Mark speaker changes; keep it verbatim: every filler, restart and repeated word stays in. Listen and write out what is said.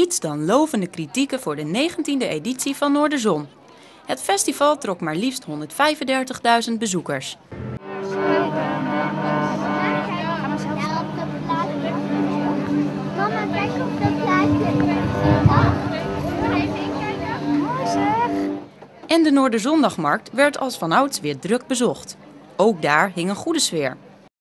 Speaker 1: Niets dan lovende kritieken voor de negentiende editie van Noorderzon. Het festival trok maar liefst honderdvijfendertigduizend bezoekers.
Speaker 2: Mama, kijk op dat plaatje.
Speaker 1: En de Noorderzondagmarkt werd als vanouds weer druk bezocht. Ook daar hing een goede sfeer.